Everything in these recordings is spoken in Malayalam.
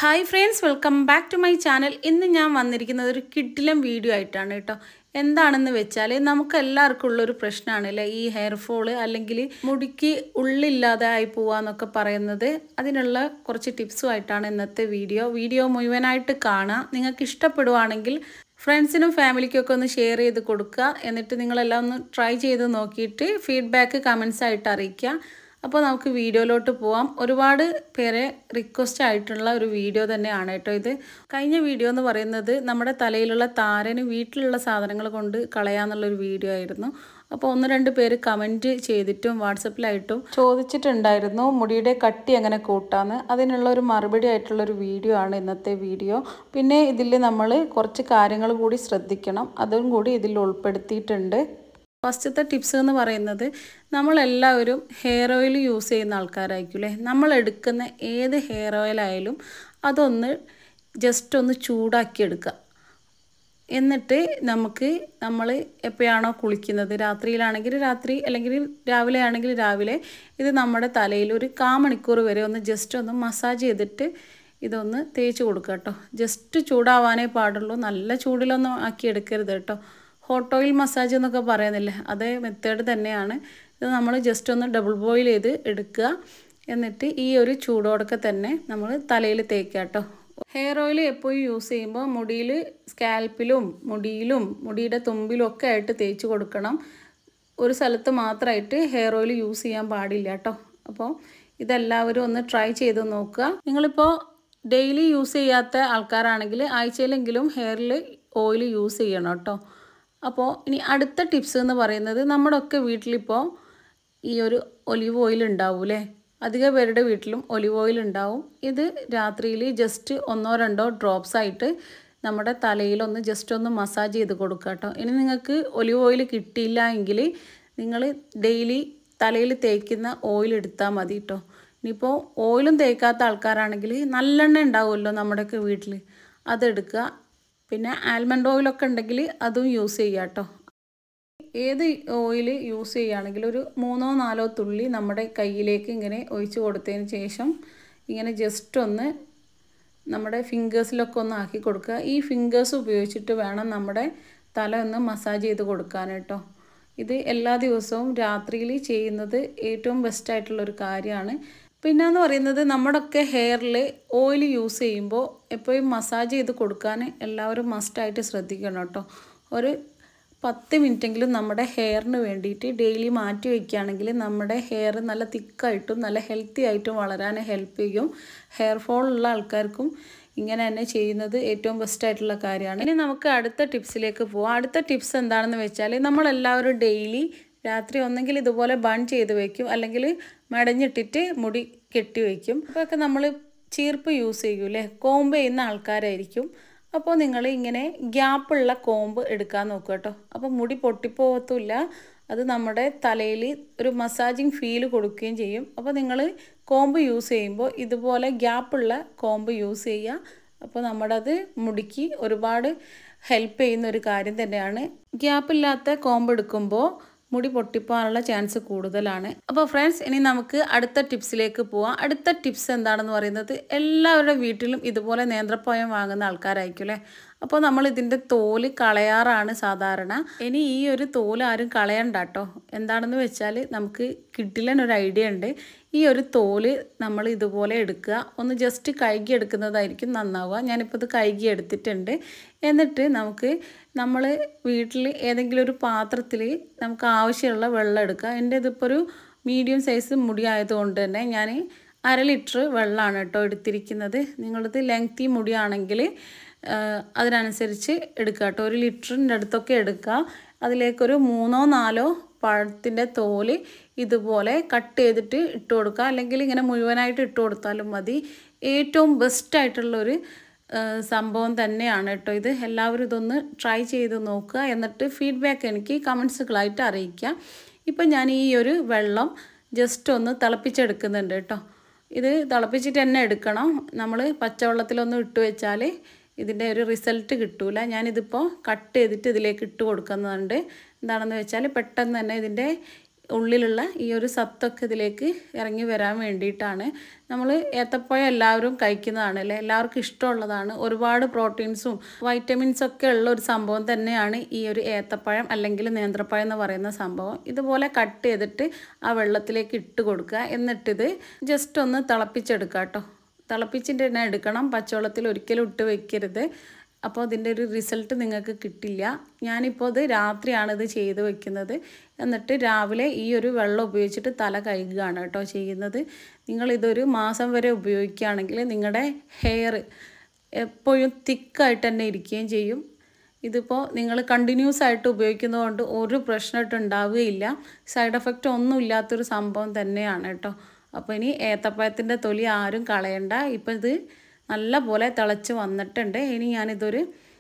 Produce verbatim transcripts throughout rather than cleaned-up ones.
Hi friends, welcome back to my channel. ഇന്ന് ഞാൻ വന്നിരിക്കുന്നത് ഒരു കിഡിലം വീഡിയോ ആയിട്ടാണ് കേട്ടോ. എന്താണെന്ന് വെച്ചാൽ നമുക്ക് എല്ലാവർക്കും ഉള്ള ഒരു പ്രശ്നമാണല്ലേ ഈ ഹെയർ ഫോൾ അല്ലെങ്കിൽ മുടിക്ക് ഉള്ളില്ലാതെ ആയി പോവാന്നൊക്കെ പറയുന്നത്. അതിനുള്ള കുറച്ച് ടിപ്സുമായിട്ടാണ് ഇന്നത്തെ വീഡിയോ. വീഡിയോ മുഴുവനായിട്ട് കാണാം. നിങ്ങൾക്ക് ഇഷ്ടപ്പെടുവാണെങ്കിൽ ഫ്രണ്ട്സിനും ഫാമിലിക്കൊക്കെ ഒന്ന് ഷെയർ ചെയ്ത് കൊടുക്കുക. എന്നിട്ട് നിങ്ങളെല്ലാം ഒന്ന് ട്രൈ ചെയ്ത് നോക്കിയിട്ട് ഫീഡ്ബാക്ക് കമൻസ് ആയിട്ട് അറിയിക്കുക. അപ്പോൾ നമുക്ക് വീഡിയോയിലോട്ട് പോവാം. ഒരുപാട് പേരെ റിക്വസ്റ്റ് ആയിട്ടുള്ള ഒരു വീഡിയോ തന്നെയാണ് കേട്ടോ ഇത്. കഴിഞ്ഞ വീഡിയോ എന്ന് പറയുന്നത് നമ്മുടെ തലയിലുള്ള താരന് വീട്ടിലുള്ള സാധനങ്ങൾ കൊണ്ട് കളയാന്നുള്ളൊരു വീഡിയോ ആയിരുന്നു. അപ്പോൾ ഒന്ന് രണ്ട് പേര് കമൻറ്റ് ചെയ്തിട്ടും വാട്സപ്പിലായിട്ടും ചോദിച്ചിട്ടുണ്ടായിരുന്നു മുടിയുടെ കട്ടി എങ്ങനെ കൂട്ടാന്ന്. അതിനുള്ള ഒരു മറുപടി ആയിട്ടുള്ളൊരു വീഡിയോ ആണ് ഇന്നത്തെ വീഡിയോ. പിന്നെ ഇതിൽ നമ്മൾ കുറച്ച് കാര്യങ്ങൾ കൂടി ശ്രദ്ധിക്കണം, അതും കൂടി ഇതിൽ ഉൾപ്പെടുത്തിയിട്ടുണ്ട്. ഫസ്റ്റത്തെ ടിപ്സ് എന്ന് പറയുന്നത് നമ്മളെല്ലാവരും ഹെയർ ഓയിൽ യൂസ് ചെയ്യുന്ന ആൾക്കാരായിരിക്കും അല്ലേ. നമ്മൾ എടുക്കുന്ന ഏത് ഹെയർ ഓയിലായാലും അതൊന്ന് ജസ്റ്റ് ഒന്ന് ചൂടാക്കി എടുക്കുക. എന്നിട്ട് നമുക്ക് നമ്മൾ എപ്പോഴാണോ കുളിക്കുന്നത്, രാത്രിയിലാണെങ്കിൽ രാത്രി അല്ലെങ്കിൽ രാവിലെ ആണെങ്കിൽ രാവിലെ, ഇത് നമ്മുടെ തലയിൽ ഒരു കാ മണിക്കൂർ വരെ ഒന്ന് ജസ്റ്റ് ഒന്ന് മസാജ് ചെയ്തിട്ട് ഇതൊന്ന് തേച്ച് കൊടുക്കുക കേട്ടോ. ജസ്റ്റ് ചൂടാവാനേ പാടുള്ളൂ, നല്ല ചൂടിലൊന്നും ആക്കി എടുക്കരുത് കേട്ടോ. ഹോട്ട് ഓയിൽ മസാജ് എന്നൊക്കെ പറയുന്നില്ലേ, അതേ മെത്തേഡ് തന്നെയാണ് ഇത്. നമ്മൾ ജസ്റ്റ് ഒന്ന് ഡബിൾ ബോയിൽ ചെയ്ത് എടുക്കുക. എന്നിട്ട് ഈ ഒരു ചൂടോടൊക്കെ തന്നെ നമ്മൾ തലയിൽ തേക്കുക കേട്ടോ. ഹെയർ ഓയിൽ എപ്പോഴും യൂസ് ചെയ്യുമ്പോൾ മുടിയിൽ, സ്കാൽപ്പിലും മുടിയിലും മുടിയുടെ തുമ്പിലും ഒക്കെ ആയിട്ട് തേച്ച് കൊടുക്കണം. ഒരു സ്ഥലത്ത് മാത്രമായിട്ട് ഹെയർ ഓയിൽ യൂസ് ചെയ്യാൻ പാടില്ല കേട്ടോ. അപ്പോൾ ഇതെല്ലാവരും ഒന്ന് ട്രൈ ചെയ്ത് നോക്കുക. നിങ്ങളിപ്പോൾ ഡെയിലി യൂസ് ചെയ്യാത്ത ആൾക്കാരാണെങ്കിൽ ആഴ്ചയിലെങ്കിലും ഹെയറിൽ ഓയിൽ യൂസ് ചെയ്യണം കേട്ടോ. അപ്പോൾ ഇനി അടുത്ത ടിപ്സ് എന്ന് പറയുന്നത്, നമ്മുടെ ഒക്കെ വീട്ടിലിപ്പോൾ ഈ ഒരു ഒലിവ് ഓയിൽ ഉണ്ടാവൂലേ, അധിക പേരുടെ വീട്ടിലും ഒലിവ് ഓയിൽ ഉണ്ടാവും. ഇത് രാത്രിയിൽ ജസ്റ്റ് ഒന്നോ രണ്ടോ ഡ്രോപ്സ് ആയിട്ട് നമ്മുടെ തലയിലൊന്ന് ജസ്റ്റ് ഒന്ന് മസാജ് ചെയ്ത് കൊടുക്കുക കേട്ടോ. ഇനി നിങ്ങൾക്ക് ഒലിവ് ഓയിൽ കിട്ടിയില്ല എങ്കിൽ നിങ്ങൾ ഡെയിലി തലയിൽ തേക്കുന്ന ഓയിൽ എടുത്താൽ മതി കേട്ടോ. ഇനിയിപ്പോൾ ഓയിലും തേക്കാത്ത ആൾക്കാരാണെങ്കിൽ നല്ലെണ്ണ ഉണ്ടാവുമല്ലോ നമ്മുടെയൊക്കെ വീട്ടിൽ, അതെടുക്കുക. പിന്നെ ആൽമണ്ട് ഓയിലൊക്കെ ഉണ്ടെങ്കിൽ അതും യൂസ് ചെയ്യുക കേട്ടോ. ഏത് ഓയിൽ യൂസ് ചെയ്യുകയാണെങ്കിൽ ഒരു മൂന്നോ നാലോ തുള്ളി നമ്മുടെ കയ്യിലേക്ക് ഇങ്ങനെ ഒഴിച്ച് കൊടുത്തതിന് ശേഷം ഇങ്ങനെ ജസ്റ്റ് ഒന്ന് നമ്മുടെ ഫിംഗേഴ്സിലൊക്കെ ഒന്ന് ആക്കി കൊടുക്കുക. ഈ ഫിംഗേഴ്സ് ഉപയോഗിച്ചിട്ട് വേണം നമ്മുടെ തല ഒന്ന് മസാജ് ചെയ്ത് കൊടുക്കാൻ കേട്ടോ. ഇത് എല്ലാ ദിവസവും രാത്രിയിൽ ചെയ്യുന്നത് ഏറ്റവും ബെസ്റ്റായിട്ടുള്ളൊരു കാര്യമാണ്. പിന്നെയെന്ന് പറയുന്നത്, നമ്മുടെയൊക്കെ ഹെയറിൽ ഓയിൽ യൂസ് ചെയ്യുമ്പോൾ എപ്പോഴും മസാജ് ചെയ്ത് കൊടുക്കാൻ എല്ലാവരും മസ്റ്റായിട്ട് ശ്രദ്ധിക്കണം കേട്ടോ. ഒരു പത്ത് മിനിറ്റെങ്കിലും നമ്മുടെ ഹെയറിന് വേണ്ടിയിട്ട് ഡെയിലി മാറ്റി വയ്ക്കുകയാണെങ്കിൽ നമ്മുടെ ഹെയർ നല്ല തിക്കായിട്ടും നല്ല ഹെൽത്തി ആയിട്ടും വളരാൻ ഹെൽപ്പ് ചെയ്യും. ഹെയർ ഫോൾ ഉള്ള ആൾക്കാർക്കും ഇങ്ങനെ തന്നെ ചെയ്യുന്നത് ഏറ്റവും ബെസ്റ്റായിട്ടുള്ള കാര്യമാണ്. ഇനി നമുക്ക് അടുത്ത ടിപ്സിലേക്ക് പോവാം. അടുത്ത ടിപ്സ് എന്താണെന്ന് വെച്ചാൽ, നമ്മളെല്ലാവരും ഡെയിലി രാത്രി ഒന്നെങ്കിൽ ഇതുപോലെ ബൺ ചെയ്ത് വയ്ക്കും, അല്ലെങ്കിൽ മടഞ്ഞിട്ടിട്ട് മുടി കെട്ടി വയ്ക്കും. അപ്പോഴൊക്കെ നമ്മൾ ചീർപ്പ് യൂസ് ചെയ്യൂലേ, കോമ്പ് ചെയ്യുന്ന ആൾക്കാരായിരിക്കും. അപ്പോൾ നിങ്ങൾ ഇങ്ങനെ ഗ്യാപ്പുള്ള കോമ്പ് എടുക്കാൻ നോക്കുക കേട്ടോ. അപ്പോൾ മുടി പൊട്ടിപ്പോകത്തുമില്ല, അത് നമ്മുടെ തലയിൽ ഒരു മസാജിങ് ഫീൽ കൊടുക്കുകയും ചെയ്യും. അപ്പോൾ നിങ്ങൾ കോമ്പ് യൂസ് ചെയ്യുമ്പോൾ ഇതുപോലെ ഗ്യാപ്പുള്ള കോമ്പ് യൂസ് ചെയ്യുക. അപ്പോൾ നമ്മുടെ അത് മുടിക്ക് ഒരുപാട് ഹെൽപ്പ് ചെയ്യുന്ന ഒരു കാര്യം തന്നെയാണ്. ഗ്യാപ്പില്ലാത്ത കോമ്പ് എടുക്കുമ്പോൾ മുടി പൊട്ടിപ്പോകാനുള്ള ചാൻസ് കൂടുതലാണ്. അപ്പോൾ ഫ്രണ്ട്സ്, ഇനി നമുക്ക് അടുത്ത ടിപ്സിലേക്ക് പോവാം. അടുത്ത ടിപ്സ് എന്താണെന്ന് പറയുന്നത്, എല്ലാവരുടെ വീട്ടിലും ഇതുപോലെ നേന്ത്രപ്പഴം വാങ്ങുന്ന ആൾക്കാരായിരിക്കും അല്ലേ. അപ്പോൾ നമ്മൾ ഇതിൻ്റെ തോല് കളയാറാണ് സാധാരണ. ഇനി ഈ ഒരു തോല് ആരും കളയണ്ട കേട്ടോ. എന്താണെന്ന് വെച്ചാൽ, നമുക്ക് കിഡിലൻ ഒരു ഐഡിയ ഉണ്ട്. ഈ ഒരു തോല് നമ്മൾ ഇതുപോലെ എടുക്കുക, ഒന്ന് ജസ്റ്റ് കഴുകി എടുക്കുന്നതായിരിക്കും നന്നാവുക. ഞാനിപ്പോൾ ഇത് കഴുകി എടുത്തിട്ടുണ്ട്. എന്നിട്ട് നമുക്ക് നമ്മൾ വീട്ടിൽ ഏതെങ്കിലും ഒരു പാത്രത്തിൽ നമുക്ക് ആവശ്യമുള്ള വെള്ളം എടുക്കുക. എൻ്റെ ഇതിപ്പോൾ ഒരു മീഡിയം സൈസ് മുടി ആയതുകൊണ്ട് തന്നെ ഞാൻ അര ലിറ്റർ വെള്ളമാണ് കേട്ടോ എടുത്തിരിക്കുന്നത്. നിങ്ങളിത് ലെങ്തി മുടിയാണെങ്കിൽ അതിനനുസരിച്ച് എടുക്കുക കേട്ടോ. ഒരു ലിറ്ററിൻ്റെ അടുത്തൊക്കെ എടുക്കുക. അതിലേക്കൊരു മൂന്നോ നാലോ പഴത്തിൻ്റെ തോല് ഇതുപോലെ കട്ട് ചെയ്തിട്ട് ഇട്ട് കൊടുക്കുക, അല്ലെങ്കിൽ ഇങ്ങനെ മുഴുവനായിട്ട് ഇട്ട് കൊടുത്താലും മതി. ഏറ്റവും ബെസ്റ്റായിട്ടുള്ളൊരു സംഭവം തന്നെയാണ് കേട്ടോ ഇത്. എല്ലാവരും ഇതൊന്ന് ട്രൈ ചെയ്ത് നോക്കുക. എന്നിട്ട് ഫീഡ്ബാക്ക് എനിക്ക് കമൻസുകളായിട്ട് അറിയിക്കുക. ഇപ്പം ഞാൻ ഈ ഒരു വെള്ളം ജസ്റ്റ് ഒന്ന് തിളപ്പിച്ചെടുക്കുന്നുണ്ട് കേട്ടോ. ഇത് തിളപ്പിച്ചിട്ട് തന്നെ എടുക്കണം. നമ്മൾ പച്ചവെള്ളത്തിലൊന്നും ഇട്ട് വെച്ചാൽ ഇതിൻ്റെ ഒരു റിസൾട്ട് കിട്ടൂല. ഞാനിതിപ്പോൾ കട്ട് ചെയ്തിട്ട് ഇതിലേക്ക് ഇട്ട് കൊടുക്കുന്നുണ്ട്. എന്താണെന്ന് വെച്ചാൽ പെട്ടെന്ന് തന്നെ ഇതിൻ്റെ ഉള്ളിലുള്ള ഈ ഒരു സത്തൊക്കെ ഇതിലേക്ക് ഇറങ്ങി വരാൻ വേണ്ടിയിട്ടാണ്. നമ്മൾ ഏത്തപ്പഴം എല്ലാവരും കഴിക്കുന്നതാണ് അല്ലേ, എല്ലാവർക്കും ഇഷ്ടമുള്ളതാണ്. ഒരുപാട് പ്രോട്ടീൻസും വൈറ്റമിൻസൊക്കെ ഉള്ള ഒരു സംഭവം തന്നെയാണ് ഈ ഒരു ഏത്തപ്പഴം അല്ലെങ്കിൽ നേന്ത്രപ്പഴം എന്ന് പറയുന്ന സംഭവം. ഇതുപോലെ കട്ട് ചെയ്തിട്ട് ആ വെള്ളത്തിലേക്ക് ഇട്ട് കൊടുക്കുക. എന്നിട്ടിത് ജസ്റ്റ് ഒന്ന് തിളപ്പിച്ചെടുക്കുക കേട്ടോ. തിളപ്പിച്ചിട്ട് തന്നെ എടുക്കണം, പച്ചവെള്ളത്തിൽ ഒരിക്കലും ഇട്ട് വെക്കരുത്. അപ്പോൾ ഇതിൻ്റെ ഒരു റിസൾട്ട് നിങ്ങൾക്ക് കിട്ടില്ല. ഞാനിപ്പോൾ ഇത് രാത്രിയാണ് ഇത് ചെയ്ത് വെക്കുന്നത്. എന്നിട്ട് രാവിലെ ഈ ഒരു വെള്ളം ഉപയോഗിച്ചിട്ട് തല കഴുകുകയാണ് കേട്ടോ ചെയ്യുന്നത്. നിങ്ങളിതൊരു മാസം വരെ ഉപയോഗിക്കുകയാണെങ്കിൽ നിങ്ങളുടെ ഹെയർ എപ്പോഴും തിക്കായിട്ട് തന്നെ ഇരിക്കുകയും ചെയ്യും. ഇതിപ്പോൾ നിങ്ങൾ കണ്ടിന്യൂസ് ആയിട്ട് ഉപയോഗിക്കുന്നതുകൊണ്ട് ഒരു പ്രശ്നമായിട്ട് ഉണ്ടാവുകയില്ല. സൈഡ് എഫക്റ്റ് ഒന്നും ഇല്ലാത്തൊരു സംഭവം തന്നെയാണ് കേട്ടോ. അപ്പോൾ ഇനി ഏത്തപ്പഴത്തിൻ്റെ തൊലി ആരും കളയണ്ട. ഇപ്പോൾ ഇത് നല്ല പോലെ തിളച്ച് വന്നിട്ടുണ്ട്. ഇനി ഞാനിതൊരു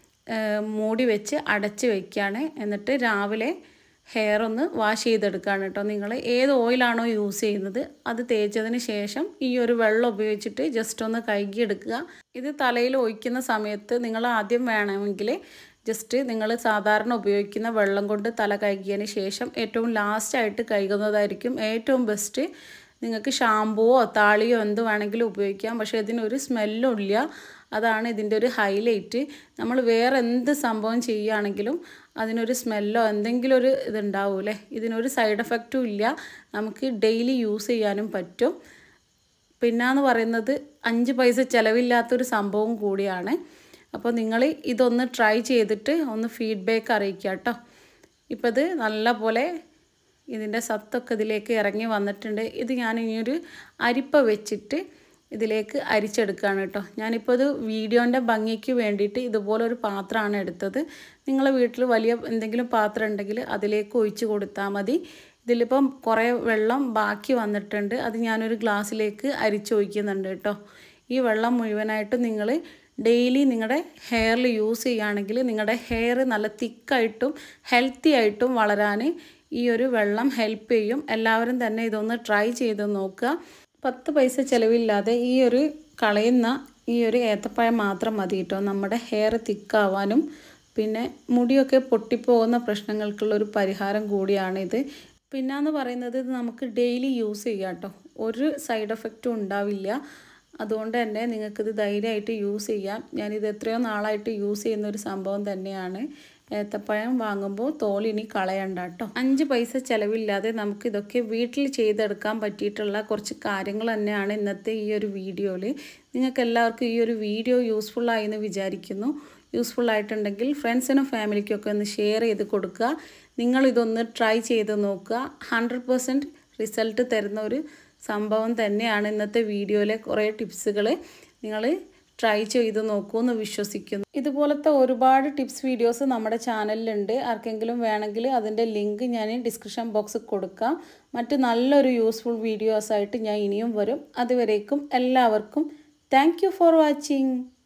മൂടി വെച്ച് അടച്ച് വയ്ക്കുകയാണ്. എന്നിട്ട് രാവിലെ ഹെയർ ഒന്ന് വാഷ് ചെയ്തെടുക്കുകയാണ് കേട്ടോ. നിങ്ങൾ ഏത് ഓയിലാണോ യൂസ് ചെയ്യുന്നത് അത് തേച്ചതിന് ശേഷം ഈ ഒരു വെള്ളം ഉപയോഗിച്ചിട്ട് ജസ്റ്റ് ഒന്ന് കഴുകിയെടുക്കുക. ഇത് തലയിൽ ഒഴിക്കുന്ന സമയത്ത് നിങ്ങൾ ആദ്യം വേണമെങ്കിൽ ജസ്റ്റ് നിങ്ങൾ സാധാരണ ഉപയോഗിക്കുന്ന വെള്ളം കൊണ്ട് തല കഴുകിയതിന് ശേഷം ഏറ്റവും ലാസ്റ്റായിട്ട് കഴുകുന്നതായിരിക്കും ഏറ്റവും ബെസ്റ്റ്. നിങ്ങൾക്ക് ഷാമ്പുവോ താളിയോ എന്ത് വേണമെങ്കിലും ഉപയോഗിക്കാം, പക്ഷേ ഇതിനൊരു സ്മെല്ലും ഇല്ല. അതാണ് ഇതിൻ്റെ ഒരു ഹൈലൈറ്റ്. നമ്മൾ വേറെ എന്ത് സംഭവം ചെയ്യുകയാണെങ്കിലും അതിനൊരു സ്മെല്ലോ എന്തെങ്കിലും ഒരു ഇതുണ്ടാവൂലേ, ഇതിനൊരു സൈഡ് എഫക്റ്റും ഇല്ല. നമുക്ക് ഡെയിലി യൂസ് ചെയ്യാനും പറ്റും. പിന്നെയെന്ന് പറയുന്നത് അഞ്ച് പൈസ ചിലവില്ലാത്തൊരു സംഭവം കൂടിയാണ്. അപ്പോൾ നിങ്ങൾ ഇതൊന്ന് ട്രൈ ചെയ്തിട്ട് ഒന്ന് ഫീഡ്ബാക്ക് അറിയിക്കുക കേട്ടോ. ഇപ്പോൾ ഇത് നല്ല പോലെ ഇതിൻ്റെ സത്തൊക്കെ ഇതിലേക്ക് ഇറങ്ങി വന്നിട്ടുണ്ട്. ഇത് ഞാൻ ഇനിയൊരു അരിപ്പ വെച്ചിട്ട് ഇതിലേക്ക് അരിച്ചെടുക്കുകയാണ് കേട്ടോ. ഞാനിപ്പോൾ ഇത് വീഡിയോൻ്റെ ഭംഗിക്ക് വേണ്ടിയിട്ട് ഇതുപോലൊരു പാത്രമാണ് എടുത്തത്. നിങ്ങളുടെ വീട്ടിൽ വലിയ എന്തെങ്കിലും പാത്രം ഉണ്ടെങ്കിൽ അതിലേക്ക് ഒഴിച്ച് കൊടുത്താൽ മതി. ഇതിലിപ്പം കുറേ വെള്ളം ബാക്കി വന്നിട്ടുണ്ട്, അത് ഞാനൊരു ഗ്ലാസ്സിലേക്ക് അരിച്ചൊഴിക്കുന്നുണ്ട് കേട്ടോ. ഈ വെള്ളം മുഴുവനായിട്ടും നിങ്ങൾ ഡെയിലി നിങ്ങളുടെ ഹെയറിൽ യൂസ് ചെയ്യുകയാണെങ്കിൽ നിങ്ങളുടെ ഹെയർ നല്ല തിക്കായിട്ടും ഹെൽത്തി ആയിട്ടും വളരാൻ ഈ ഒരു വെള്ളം ഹെൽപ്പ് ചെയ്യും. എല്ലാവരും തന്നെ ഇതൊന്ന് ട്രൈ ചെയ്ത് നോക്കുക. പത്ത് പൈസ ചിലവില്ലാതെ ഈ ഒരു കളയുന്ന ഈ ഒരു ഏത്തപ്പഴം മാത്രം മതി കേട്ടോ നമ്മുടെ ഹെയർ തിക്കാവാനും പിന്നെ മുടിയൊക്കെ പൊട്ടിപ്പോകുന്ന പ്രശ്നങ്ങൾക്കുള്ളൊരു പരിഹാരം കൂടിയാണിത്. പിന്നെയെന്ന് പറയുന്നത് ഇത് നമുക്ക് ഡെയിലി യൂസ് ചെയ്യാം കേട്ടോ, ഒരു സൈഡ് എഫക്റ്റും ഉണ്ടാവില്ല. അതുകൊണ്ട് തന്നെ നിങ്ങൾക്കിത് ധൈര്യമായിട്ട് യൂസ് ചെയ്യാം. ഞാനിത് എത്രയോ നാളായിട്ട് യൂസ് ചെയ്യുന്ന ഒരു സംഭവം തന്നെയാണ്. ഏത്തപ്പഴം വാങ്ങുമ്പോൾ തോലിനി കളയണ്ട കേട്ടോ. അഞ്ച് പൈസ ചിലവില്ലാതെ നമുക്കിതൊക്കെ വീട്ടിൽ ചെയ്തെടുക്കാൻ പറ്റിയിട്ടുള്ള കുറച്ച് കാര്യങ്ങൾ തന്നെയാണ് ഇന്നത്തെ ഈ ഒരു വീഡിയോയിൽ. നിങ്ങൾക്ക് എല്ലാവർക്കും ഈ ഒരു വീഡിയോ യൂസ്ഫുള്ളായി എന്ന് വിചാരിക്കുന്നു. യൂസ്ഫുള്ളായിട്ടുണ്ടെങ്കിൽ ഫ്രണ്ട്സിനും ഫാമിലിക്കൊക്കെ ഒന്ന് ഷെയർ ചെയ്ത് കൊടുക്കുക. നിങ്ങളിതൊന്ന് ട്രൈ ചെയ്ത് നോക്കുക. ഹൺഡ്രഡ് പെർസെൻറ്റ് റിസൾട്ട് തരുന്ന ഒരു സംഭവം തന്നെയാണ് ഇന്നത്തെ വീഡിയോയിലെ കുറേ ടിപ്സുകൾ. നിങ്ങൾ ട്രൈ ചെയ്ത് നോക്കൂ എന്ന് വിശ്വസിക്കുന്നു. ഇതുപോലത്തെ ഒരുപാട് ടിപ്സ് വീഡിയോസ് നമ്മുടെ ചാനലിലുണ്ട്. ആർക്കെങ്കിലും വേണമെങ്കിൽ അതിൻ്റെ ലിങ്ക് ഞാൻ ഡിസ്ക്രിപ്ഷൻ ബോക്സിൽ കൊടുക്കാം. മറ്റ് നല്ലൊരു യൂസ്ഫുൾ വീഡിയോസായിട്ട് ഞാൻ ഇനിയും വരും. അതുവരേക്കും എല്ലാവർക്കും താങ്ക് യു ഫോർ വാച്ചിങ്.